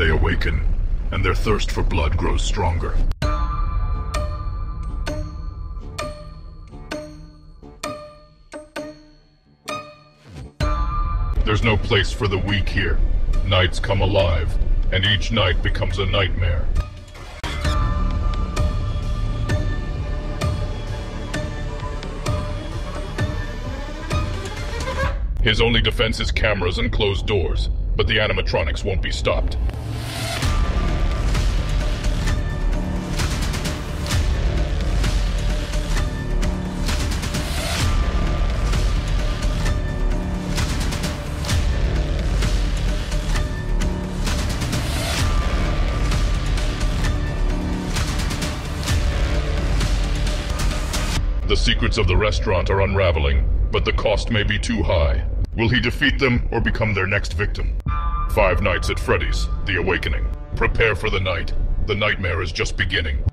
They awaken, and their thirst for blood grows stronger. There's no place for the weak here. Nights come alive, and each night becomes a nightmare. His only defense is cameras and closed doors, but the animatronics won't be stopped. The secrets of the restaurant are unraveling, but the cost may be too high. Will he defeat them or become their next victim? 5 Nights at Freddy's, The Awakening. Prepare for the night. The nightmare is just beginning.